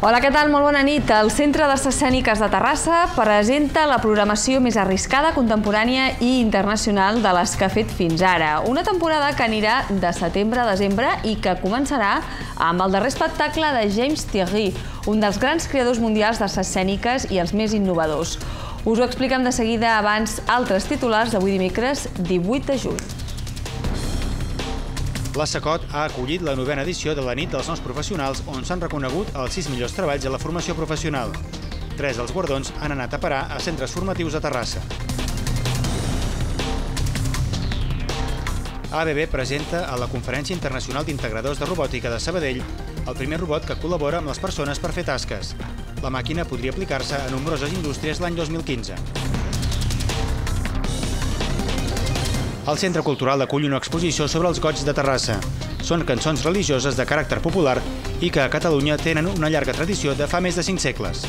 Hola, què tal? Molt bona nit. El Centre d'Arts Escèniques de Terrassa presenta la programació més arriscada, contemporània i internacional de les que ha fet fins ara. Una temporada que anirà de setembre a desembre i que començarà amb el darrer espectacle de James Thierry, un dels grans creadors mundials d'arts escèniques i els més innovadors. Us ho expliquem de seguida abans altres titulars d'avui dimecres 18 de juny. La SACOT ha acollit la 9a edició de la nit dels nous professionals, on s'han reconegut els 6 millors treballs a la formació professional. 3 dels guardons han anat a parar a centres formatius a Terrassa. ABB presenta a la Conferència Internacional d'Integradors de Robòtica de Sabadell el primer robot que col·labora amb les persones per fer tasques. La màquina podria aplicar-se a nombroses indústries l'any 2015. El Centre Cultural acull una exposició sobre els goigs de Terrassa. Són cançons religioses de caràcter popular i que a Catalunya tenen una llarga tradició de fa més de 5 segles.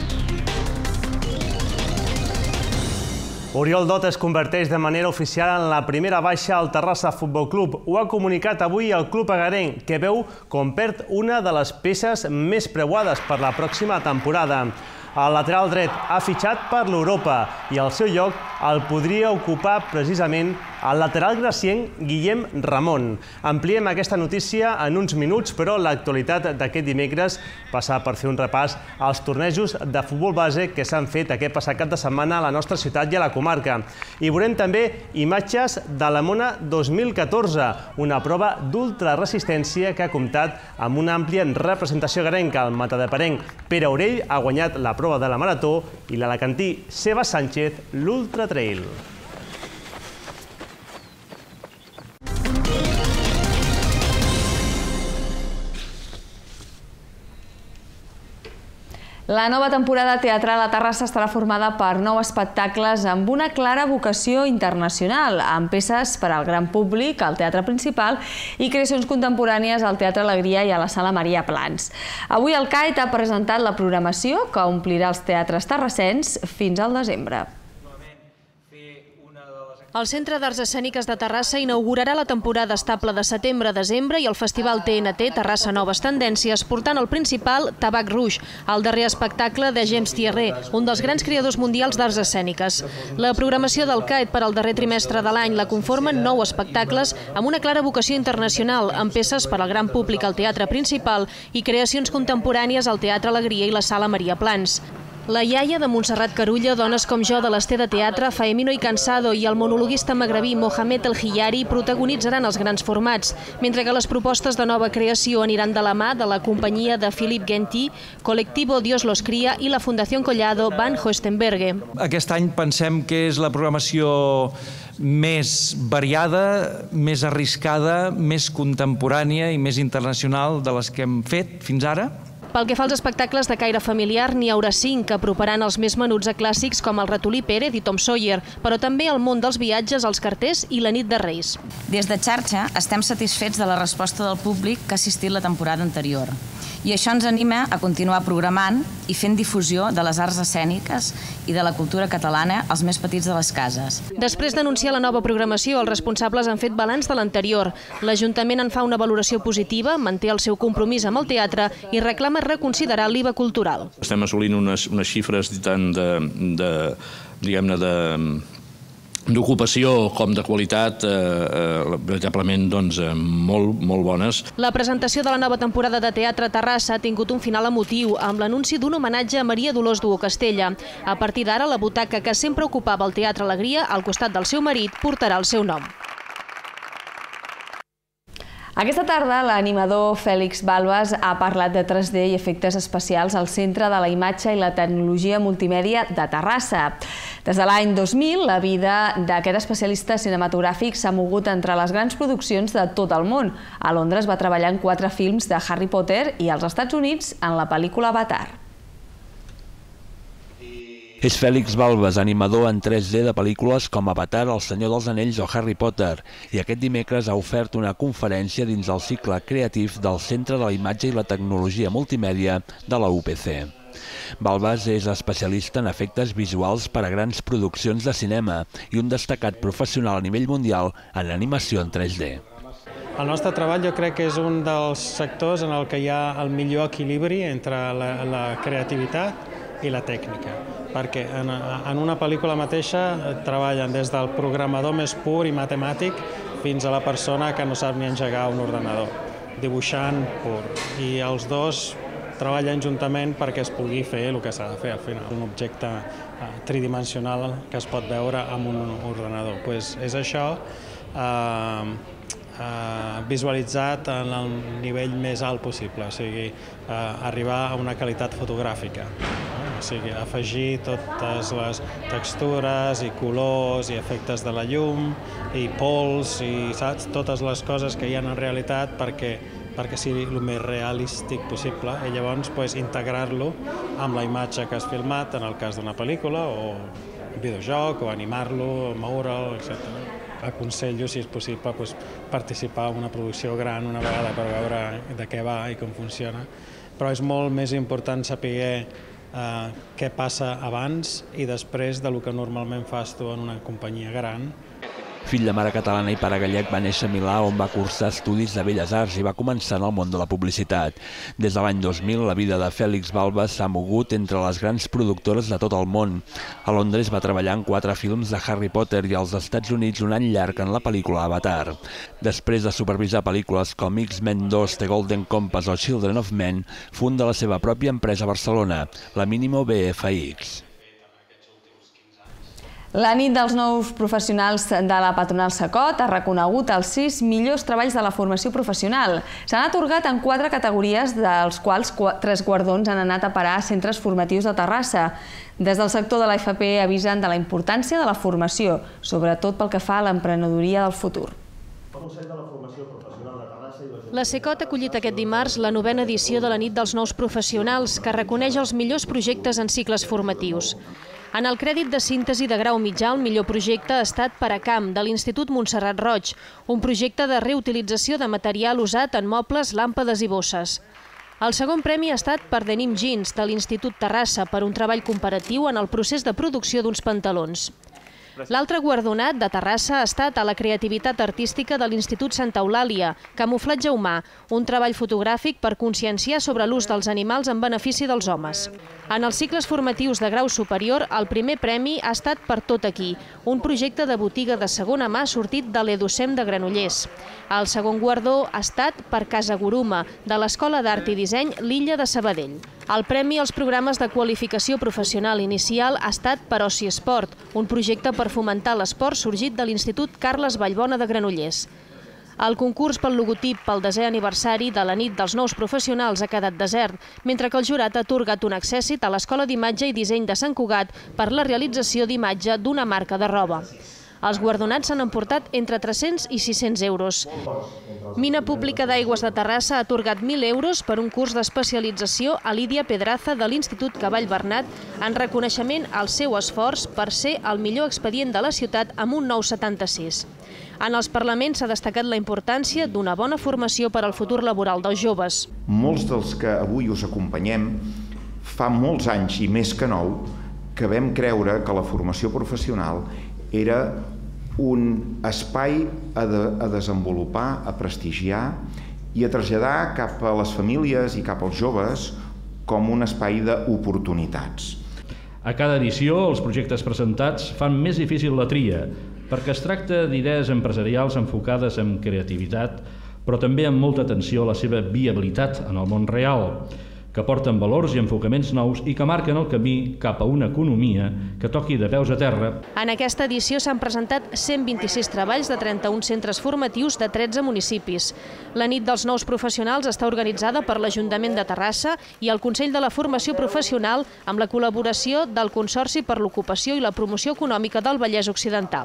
Oriol Dot es converteix de manera oficial en la primera baixa al Terrassa Futbol Club. Ho ha comunicat avui el club agarenc, que veu com perd una de les peces més preuades per la pròxima temporada. El lateral dret ha fitxat per l'Europa i al seu lloc el podria ocupar precisament el lateral gracienc Guillem Ramon. Ampliem aquesta notícia en uns minuts, però l'actualitat d'aquest dimecres passa per fer un repàs als tornejos de futbol base que s'han fet aquest passat cap de setmana a la nostra ciutat i a la comarca. I veurem també imatges de la Mona 2014, una prova d'ultraresistència que ha comptat amb una àmplia representació agarenca. El matadeparenc Pere Aurell ha guanyat la prova de la marató i l'alacantí Seba Sánchez l'Ultra Trail. La nova temporada teatral a Terrassa estarà formada per 9 espectacles amb una clara vocació internacional, amb peces per al gran públic, al Teatre Principal, i creacions contemporànies al Teatre Alegria i a la Sala Maria Plans. Avui el CAET ha presentat la programació que omplirà els teatres terrassens fins al desembre. El Centre d'Arts Escèniques de Terrassa inaugurarà la temporada estable de setembre a desembre i el Festival TNT Terrassa Noves Tendències, portant al principal Tabac Rouge, el darrer espectacle de James Thierry, un dels grans creadors mundials d'arts escèniques. La programació del CAET per al darrer trimestre de l'any la conformen 9 espectacles amb una clara vocació internacional, amb peces per al gran públic al Teatre Principal i creacions contemporànies al Teatre Alegria i la Sala Maria Plans. La iaia de Montserrat Carulla, Dones com jo de l'Ester de Teatre, Faemino i Cansado i el monologuista magrebí Mohamed El Hiyari protagonitzaran els grans formats, mentre que les propostes de nova creació aniran de la mà de la companyia de Philippe Genty, Colectivo Dios los Cría i la Fundació Collado Van Hoestenberge. Aquest any pensem que és la programació més variada, més arriscada, més contemporània i més internacional de les que hem fet fins ara. Pel que fa als espectacles de caire familiar, n'hi haurà 5 que aproparan els més menuts a clàssics com el Ratolí Pérez i Tom Sawyer, però també el món dels viatges, els carters i la nit de Reis. Des de xarxa estem satisfets de la resposta del públic que ha assistit la temporada anterior. I això ens anima a continuar programant i fent difusió de les arts escèniques i de la cultura catalana als més petits de les cases. Després d'anunciar la nova programació, els responsables han fet balanç de l'anterior. L'Ajuntament en fa una valoració positiva, manté el seu compromís amb el teatre i reclama reconsiderar l'IVA cultural. Estem assolint unes xifres tant d'ocupació com de qualitat veritablement molt bones. La presentació de la nova temporada de teatre a Terrassa ha tingut un final emotiu amb l'anunci d'un homenatge a Maria Dolors Duo Castella. A partir d'ara, la butaca que sempre ocupava el Teatre Alegria, al costat del seu marit, portarà el seu nom. Aquesta tarda, l'animador Fèlix Balbas ha parlat de 3D i efectes especials al Centre de la Imatge i la Tecnologia Multimèdia de Terrassa. Des de l'any 2000, la vida d'aquest especialista cinematogràfic s'ha mogut entre les grans produccions de tot el món. A Londres va treballar en 4 films de Harry Potter i als Estats Units en la pel·lícula Avatar. És Fèlix Balbas, animador en 3D de pel·lícules com Avatar, El Senyor dels Anells o Harry Potter, i aquest dimecres ha ofert una conferència dins el cicle creatiu del Centre de la Imatge i la Tecnologia Multimèdia de la UPC. Balbas és especialista en efectes visuals per a grans produccions de cinema i un destacat professional a nivell mundial en animació en 3D. El nostre treball jo crec que és un dels sectors en el que hi ha el millor equilibri entre la creativitat i la tècnica, perquè en una pel·lícula mateixa treballen des del programador més pur i matemàtic fins a la persona que no sap ni engegar un ordenador, dibuixant pur. I els dos treballen juntament perquè es pugui fer el que s'ha de fer al final, un objecte tridimensional que es pot veure amb un ordenador. És això visualitzat en el nivell més alt possible, o sigui, arribar a una qualitat fotogràfica, o sigui, afegir totes les textures i colors i efectes de la llum i pols i saps, totes les coses que hi ha en realitat perquè sigui el més realístic possible i llavors integrar-lo amb la imatge que has filmat en el cas d'una pel·lícula o un videojoc o animar-lo, moure'l, etc. Aconsello, si és possible, participar en una producció gran una vegada per veure de què va i com funciona, però és molt més important saber què passa abans i després del que normalment fas tu en una companyia gran. Fill de mare catalana i pare gallec, va néixer a Milà, on va cursar estudis de Belles Arts i va començar en el món de la publicitat. Des de l'any 2000, la vida de Fèlix Balbas s'ha mogut entre les grans productores de tot el món. A Londres va treballar en 4 films de Harry Potter i als Estats Units un any llarg en la pel·lícula Avatar. Després de supervisar pel·lícules com X-Men 2, The Golden Compass o Children of Men, funda la seva pròpia empresa a Barcelona, la Mínimo BFX. La nit dels nous professionals de la patronal Cecot ha reconegut els 6 millors treballs de la formació professional. S'han atorgat en 4 categories, dels quals 3 guardons han anat a parar a centres formatius de Terrassa. Des del sector de l'AFP avisen de la importància de la formació, sobretot pel que fa a l'emprenedoria del futur. La Cecot ha acollit aquest dimarts la 9a edició de la nit dels nous professionals, que reconeix els millors projectes en cicles formatius. En el crèdit de síntesi de grau mitjà, el millor projecte ha estat Paracamp, de l'Institut Montserrat Roig, un projecte de reutilització de material usat en mobles, làmpades i bosses. El segon premi ha estat per Denim Jeans, de l'Institut Terrassa, per un treball comparatiu en el procés de producció d'uns pantalons. L'altre guardonat de Terrassa ha estat a la creativitat artística de l'Institut Santa Eulàlia, Camuflatge humà, un treball fotogràfic per conscienciar sobre l'ús dels animals en benefici dels homes. En els cicles formatius de grau superior, el primer premi ha estat per Tot aquí, un projecte de botiga de segona mà sortit de l'Edusem de Granollers. El segon guardó ha estat per Casa Guruma, de l'Escola d'Art i Disseny L'Illa de Sabadell. El premi als programes de qualificació professional inicial ha estat per Oci Esport, un projecte per fomentar l'esport sorgit de l'Institut Carles Vallbona de Granollers. El concurs pel logotip pel 10è aniversari de la nit dels nous professionals ha quedat desert, mentre que el jurat ha atorgat un accèssit a l'Escola d'Imatge i Disseny de Sant Cugat per la realització d'imatge d'una marca de roba. Els guardonats s'han emportat entre 300 i 600 euros. Mina Pública d'Aigües de Terrassa ha atorgat 1.000 euros per un curs d'especialització a Lídia Pedraza de l'Institut Cavall Bernat en reconeixement al seu esforç per ser el millor expedient de la ciutat amb un 9,76. En els parlaments s'ha destacat la importància d'una bona formació per al futur laboral dels joves. Molts dels que avui us acompanyem, fa molts anys i més que nou, que vam creure que la formació professional era un espai a desenvolupar, a prestigiar i a traslladar cap a les famílies i cap als joves com un espai d'oportunitats. A cada edició, els projectes presentats fan més difícil la tria, perquè es tracta d'idees empresarials enfocades en creativitat, però també amb molta atenció a la seva viabilitat en el món real, que porten valors i enfocaments nous i que marquen el camí cap a una economia que toqui de peus a terra. En aquesta edició s'han presentat 126 treballs de 31 centres formatius de 13 municipis. La nit dels nous professionals està organitzada per l'Ajuntament de Terrassa i el Consell de la Formació Professional amb la col·laboració del Consorci per l'Ocupació i la Promoció Econòmica del Vallès Occidental.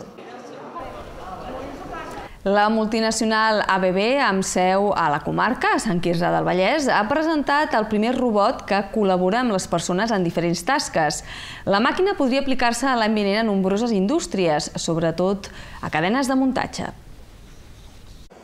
La multinacional ABB, amb seu a la comarca, a Sant Quirze del Vallès, ha presentat el primer robot que col·labora amb les persones en diferents tasques. La màquina podria aplicar-se l'any vinent a nombroses indústries, sobretot a cadenes de muntatge.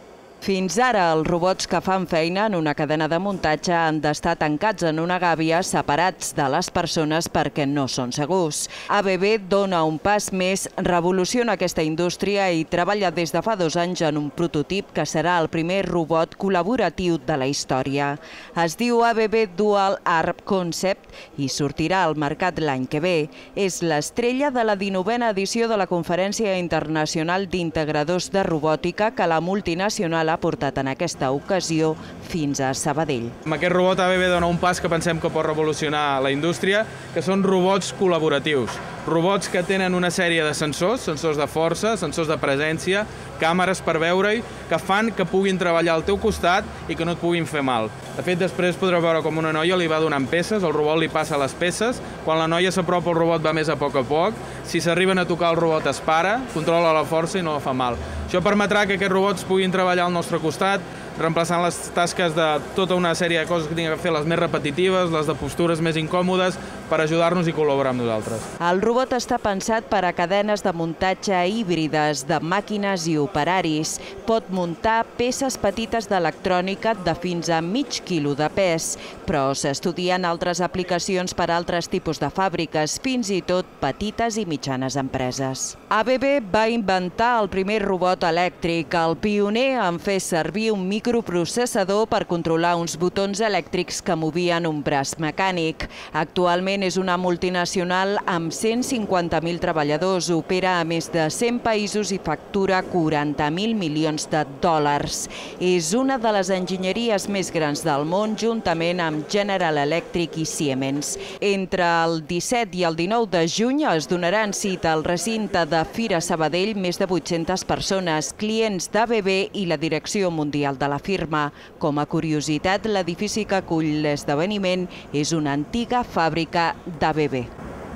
Fins ara, els robots que fan feina en una cadena de muntatge han d'estar tancats en una gàbia separats de les persones perquè no són segurs. ABB dona un pas més, revoluciona aquesta indústria i treballa des de fa 2 anys en un prototip que serà el primer robot col·laboratiu de la història. Es diu ABB Dual Arm Concept i sortirà al mercat l'any que ve. És l'estrella de la 19a edició de la Conferència Internacional d'Integradors de Robòtica que la multinacional ha portat en aquesta ocasió fins a Sabadell. Amb aquest robot ABB dona un pas que pensem que pot revolucionar la indústria, que són robots col·laboratius. Robots que tenen una sèrie de sensors, sensors de força, sensors de presència, càmeres per veure-hi, que fan que puguin treballar al teu costat i que no et puguin fer mal. De fet, després podreu veure com una noia li va donant peces, el robot li passa les peces, quan la noia s'apropa el robot va més a poc, si s'arriben a tocar el robot es para, controla la força i no fa mal. Això permetrà que aquests robots puguin treballar al nostre costat, reemplaçant les tasques de tota una sèrie de coses que tinguin que fer, les més repetitives, les de postures més incòmodes, per ajudar-nos i col·laborar amb nosaltres. El robot està pensat per a cadenes de muntatge híbrides de màquines i operaris. Pot muntar peces petites d'electrònica de fins a mig quilo de pes, però s'estudien altres aplicacions per a altres tipus de fàbriques, fins i tot petites i mitjanes empreses. ABB va inventar el primer robot elèctric, el pioner en fer servir un microprocessador per controlar uns botons elèctrics que movien un braç mecànic. Actualment és una multinacional amb 150.000 treballadors, opera a més de 100 països i factura 40.000 milions de dòlars. És una de les enginyeries més grans del món, juntament amb General Electric i Siemens. Entre el 17 i el 19 de juny es donaran cita al recinte de Fira Sabadell més de 800 persones, clients d'ABB i la direcció mundial de la firma. Com a curiositat, l'edifici que acull l'esdeveniment és una antiga fàbrica d'ABB.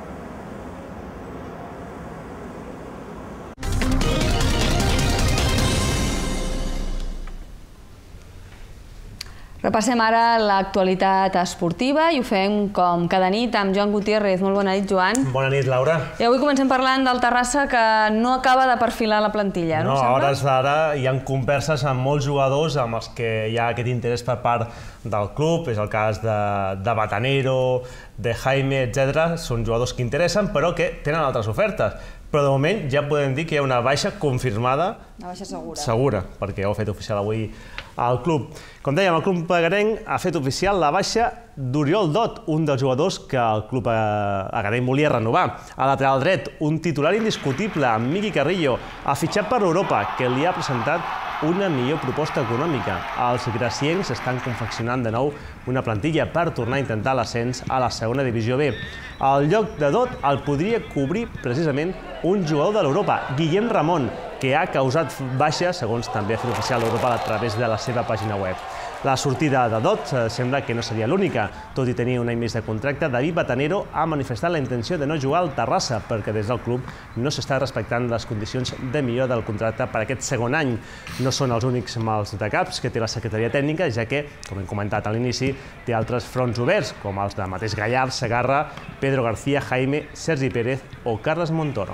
Repassem ara l'actualitat esportiva i ho fem com cada nit amb Joan Gutiérrez. Molt bona nit, Joan. Bona nit, Laura. I avui comencem parlant del Terrassa, que no acaba de perfilar la plantilla, no? No, a hores d'ara hi ha converses amb molts jugadors amb els que hi ha aquest interès per part del club. És el cas de Batanero, de Jaime, etc. Són jugadors que interessen, però que tenen altres ofertes. Però de moment ja podem dir que hi ha una baixa confirmada. Una baixa segura. Segura, perquè ho ha fet oficial avui al club. Com dèiem, el club agarenc ha fet oficial la baixa d'Oriol Dot, un dels jugadors que el club agarenc volia renovar. A lateral dret, un titular indiscutible, Miqui Carrillo, ha fitxat per l'Europa, que li ha presentat una millor proposta econòmica. Els graciencs estan confeccionant de nou una plantilla per tornar a intentar l'ascens a la segona divisió B. El lloc de Dot el podria cobrir precisament un jugador de l'Europa, Guillem Ramon, que ha causat baixa, segons també ha fet oficial l'Europa a través de la seva pàgina web. La sortida de Dot sembla que no seria l'única. Tot i tenir un any més de contracte, David Batanero ha manifestat la intenció de no jugar al Terrassa perquè des del club no s'està respectant les condicions de millora del contracte per aquest segon any. No són els únics mals de caps que té la secretaria tècnica, ja que, com hem comentat a l'inici, té altres fronts oberts, com els de Mateix Gallard, Segarra, Pedro García, Jaime, Sergi Pérez o Carles Montoro.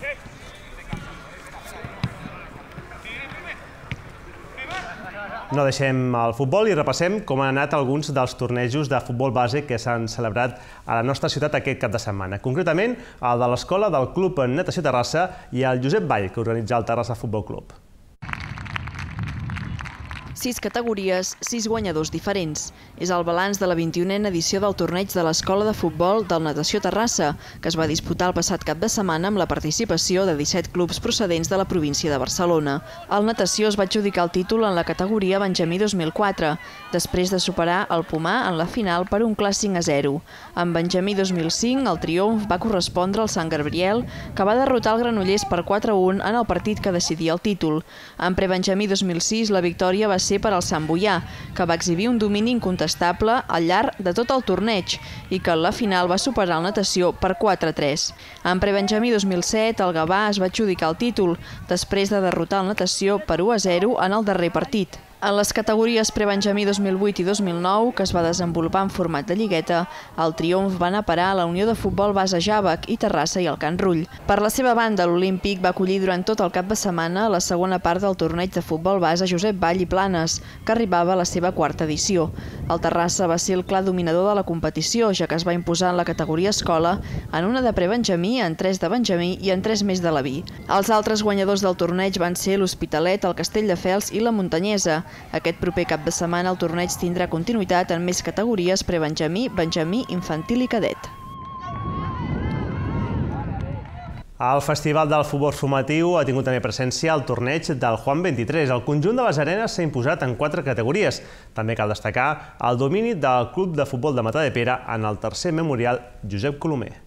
No deixem el futbol i repassem com han anat alguns dels tornejos de futbol base que s'han celebrat a la nostra ciutat aquest cap de setmana. Concretament, el de l'escola del Club Natació Terrassa i el Josep Vall, que organitza el Terrassa Futbol Club. 6 categories, 6 guanyadors diferents. És el balanç de la 21a edició del torneig de l'Escola de Futbol del Natació Terrassa, que es va disputar el passat cap de setmana amb la participació de 17 clubs procedents de la província de Barcelona. El Natació es va adjudicar el títol en la categoria Benjamí 2004, després de superar el Pomar en la final per un clar 5-0. En Benjamí 2005, el triomf va correspondre al Sant Gabriel, que va derrotar el Granollers per 4-1 en el partit que decidia el títol. En prebenjamí 2006, la victòria va ser per al Sant Boià, que va exhibir un domini incontestable al llarg de tot el torneig i que en la final va superar el Natació per 4-3. En prebenjamí 2007, el Gavà es va adjudicar el títol, després de derrotar el Natació per 1-0 en el darrer partit. En les categories prebenjamí 2008 i 2009, que es va desenvolupar en format de lligueta, el triomf va anar a parar a la Unió de Futbol Base Jàvec i Terrassa i el Can Rull. Per la seva banda, l'Olímpic va acollir durant tot el cap de setmana la segona part del torneig de futbol base Josep Vall i Planes, que arribava a la seva quarta edició. El Terrassa va ser el clar dominador de la competició, ja que es va imposar en la categoria escola, en una de prebenjamí, en 3 de benjamí i en 3 més de l'aví. Els altres guanyadors del torneig van ser l'Hospitalet, el Castelldefels i la Muntanyesa. Aquest proper cap de setmana el torneig tindrà continuïtat en més categories prebenjamí, benjamí, infantil i cadet. El Festival del Futbol Formatiu ha tingut també presència al torneig del Juan 23. El conjunt de les arenes s'ha imposat en 4 categories. També cal destacar el domini del Club de Futbol de Matadepera en el tercer memorial Josep Colomer.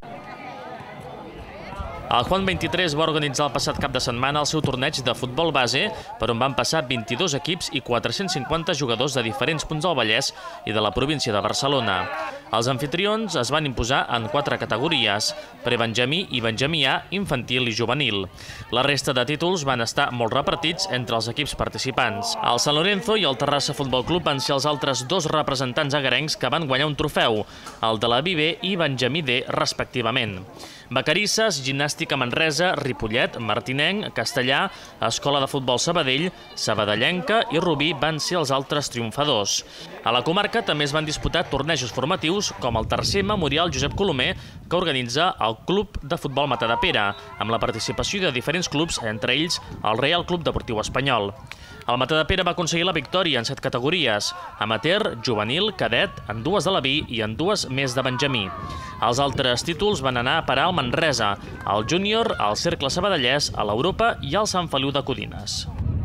El Juan 23 va organitzar el passat cap de setmana el seu torneig de futbol base, per on van passar 22 equips i 450 jugadors de diferents punts del Vallès i de la província de Barcelona. Els anfitrions es van imposar en 4 categories, prebenjamí i benjamí A, infantil i juvenil. La resta de títols van estar molt repartits entre els equips participants. El San Lorenzo i el Terrassa Futbol Club van ser els altres 2 representants agarencs que van guanyar un trofeu, el de la B i benjamí D, respectivament. Vacarisses, Gimnàstica Manresa, Ripollet, Martinenc, Castellà, Escola de Futbol Sabadell, Sabadellenca i Rubí van ser els altres triomfadors. A la comarca també es van disputar tornejos formatius com el tercer memorial Josep Colomer, que organitza el Club de Futbol Matadepera, amb la participació de diferents clubs, entre ells el Real Club Deportiu Espanyol. El Matadepera va aconseguir la victòria en 7 categories, amateur, juvenil, cadet, en 2 de l'aví i en 2 més de benjamí. Els altres títols van anar a parar al Manresa, al júnior, al Cercle Sabadellès, a l'Europa i al Sant Feliu de Codines.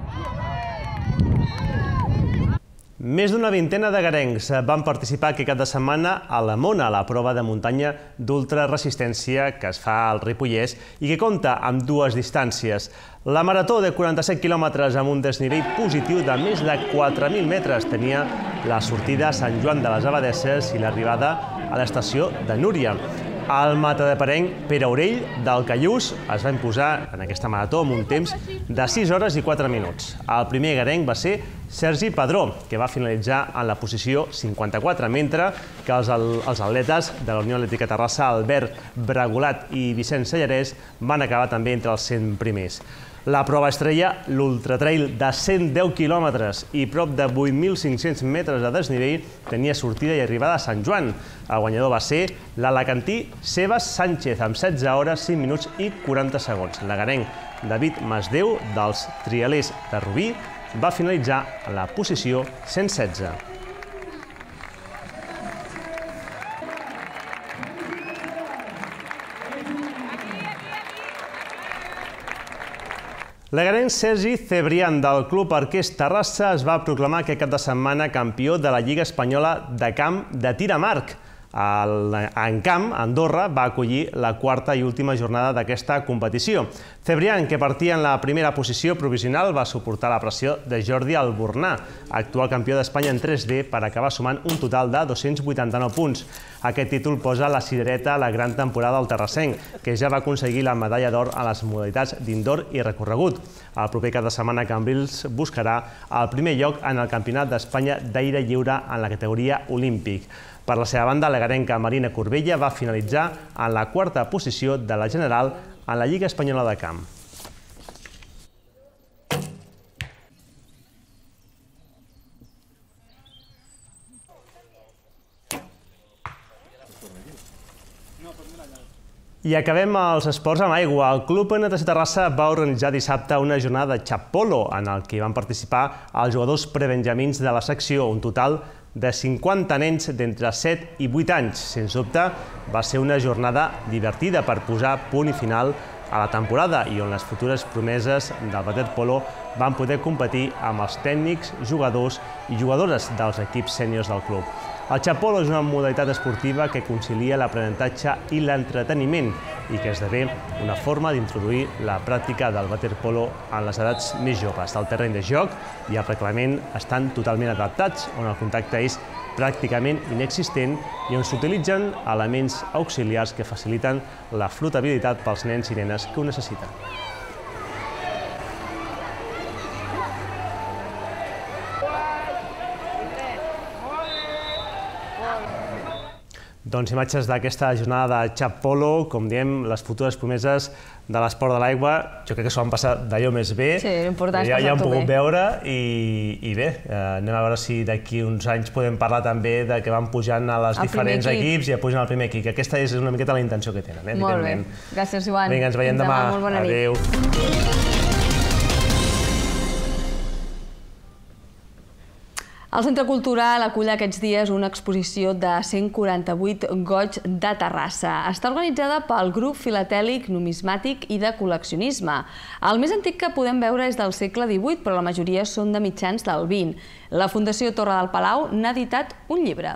Més d'una vintena d'agarencs van participar aquest cap de setmana a la Mona, la prova de muntanya d'ultraresistència que es fa al Ripollès i que compta amb 2 distàncies. La marató de 47 quilòmetres amb un desnivell positiu de més de 4.000 metres tenia la sortida a Sant Joan de les Abadesses i l'arribada a l'estació de Núria. El matadeperenc Pere Aurell del Callús es va imposar en aquesta marató amb un temps de 6 hores i 4 minuts. El primer agarenc va ser Sergi Padró, que va finalitzar en la posició 54, mentre que els atletes de la Unió Atlètica Terrassa, Albert Bragolat i Vicent Sellarès, van acabar també entre els 100 primers. La prova estrella, l'ultratrail de 110 quilòmetres i prop de 8.500 metres de desnivell, tenia sortida i arribada a Sant Joan. El guanyador va ser l'alacantí Sebas Sánchez, amb 16 hores, 5 minuts i 40 segons. L'agarenc David Masdeu, dels Trialers de Rubí, va finalitzar a la posició 116. L'agarenc Sergi Cebrián del Club Arquers Terrassa es va proclamar aquest cap de setmana campió de la Lliga Espanyola de Camp de tir amb arc. En camp, Andorra va acollir la 4a i última jornada d'aquesta competició. Cebrián, que partia en la primera posició provisional, va suportar la pressió de Jordi Albornà, actual campió d'Espanya en 3D, per acabar sumant un total de 289 punts. Aquest títol posa la cirereta a la gran temporada del terrassenc, que ja va aconseguir la medalla d'or a les modalitats d'indoor i recorregut. El proper cap de setmana Cambrils buscarà el primer lloc en el Campionat d'Espanya d'aire lliure en la categoria olímpic. Per la seva banda, l'agarenca Marina Corbella va finalitzar en la 4a posició de la general en la Lliga Espanyola de Camp. I acabem els esports amb aigua. El Club Natació Terrassa va organitzar dissabte una jornada de xap-polo en el que van participar els jugadors prebenjamins de la secció, un total de 50 nens d'entre 7 i 8 anys. Sens dubte, va ser una jornada divertida per posar punt i final a la temporada i on les futures promeses del waterpolo van poder competir amb els tècnics, jugadors i jugadores dels equips sèniors del club. El xap-polo és una modalitat esportiva que concilia l'aprenentatge i l'entreteniment i que esdevé una forma d'introduir la pràctica del waterpolo en les edats més joves. El terreny de joc i el reglament estan totalment adaptats, on el contacte és pràcticament inexistent i on s'utilitzen elements auxiliars que faciliten la flotabilitat pels nens i nenes que ho necessiten. Doncs imatges d'aquesta jornada de Xap Polo, com diem, les futures promeses de l'esport de l'aigua. Jo crec que s'ho van passar d'allò més bé. Sí, l'important és ja passar-t'ho hem pogut bé. veure i bé, anem a veure si d'aquí uns anys podem parlar també de que van pujant a les diferents equips i pugen al primer equip. Aquesta és una miqueta la intenció que tenen, evidentment. Molt bé. Gràcies, Joan. Vinga, ens veiem demà. Molt bona nit. Adéu. El Centre Cultural acull aquests dies una exposició de 148 goigs de Terrassa. Està organitzada pel Grup Filatèlic Numismàtic i de Col·leccionisme. El més antic que podem veure és del segle XVIII, però la majoria són de mitjans del XX. La Fundació Torre del Palau n'ha editat un llibre.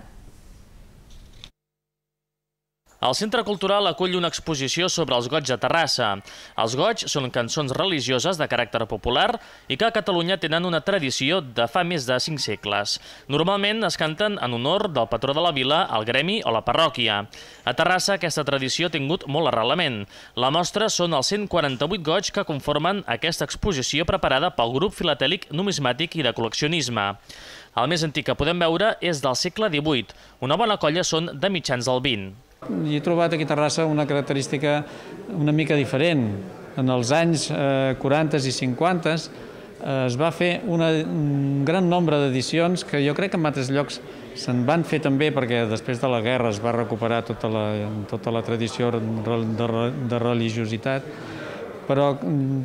El Centre Cultural acull una exposició sobre els goigs de Terrassa. Els goigs són cançons religioses de caràcter popular i que a Catalunya tenen una tradició de fa més de 5 segles. Normalment es canten en honor del patró de la vila, el gremi o la parròquia. A Terrassa aquesta tradició ha tingut molt arrelament. La mostra són els 148 goigs que conformen aquesta exposició preparada pel Grup Filatèlic Numismàtic i de Col·leccionisme. El més antic que podem veure és del segle XVIII. Una bona colla són de mitjans del XX. He trobat aquí a Terrassa una característica una mica diferent. En els anys 40 i 50 es va fer un gran nombre d'edicions que jo crec que en altres llocs se'n van fer també perquè després de la guerra es va recuperar tota la tradició de religiositat, però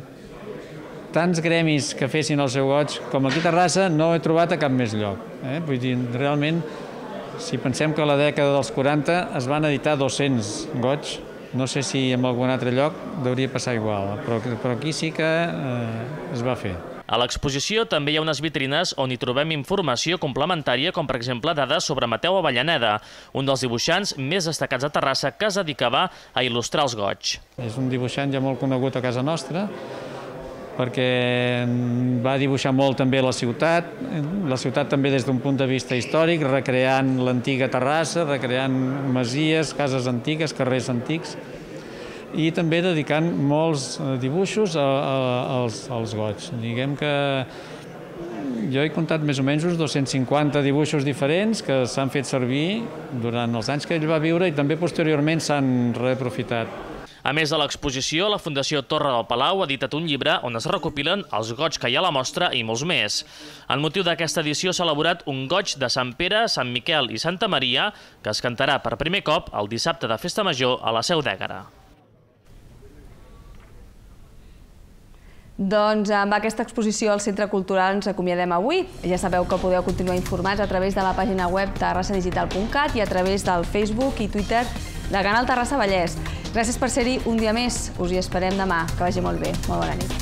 tants gremis que fessin el seu goig com aquí a Terrassa no he trobat a cap més lloc. Vull dir, realment, si pensem que a la dècada dels 40 es van editar 200 goigs, no sé si en algun altre lloc hauria passar igual, però aquí sí que es va fer. A l'exposició també hi ha unes vitrines on hi trobem informació complementària, com per exemple dades sobre Mateu Avellaneda, un dels dibuixants més destacats a Terrassa que es dedicava a il·lustrar els goigs. És un dibuixant ja molt conegut a casa nostra, perquè va dibuixar molt també la ciutat també des d'un punt de vista històric, recreant l'antiga Terrassa, recreant masies, cases antigues, carrers antics, i també dedicant molts dibuixos als goigs. Diguem que jo he comptat més o menys uns 250 dibuixos diferents que s'han fet servir durant els anys que ell va viure i també posteriorment s'han reaprofitat. A més de l'exposició, la Fundació Torre del Palau ha editat un llibre on es recopilen els goigs que hi ha a la mostra i molts més. En motiu d'aquesta edició s'ha elaborat un goig de Sant Pere, Sant Miquel i Santa Maria que es cantarà per primer cop el dissabte de Festa Major a la Seu d'Ègara. Doncs amb aquesta exposició al Centre Cultural ens acomiadem avui. Ja sabeu que podeu continuar informats a través de la pàgina web terrassadigital.cat i a través del Facebook i Twitter de Canal Terrassa Vallès. Gràcies per ser-hi un dia més. Us hi esperem demà. Que vagi molt bé. Molt bona nit.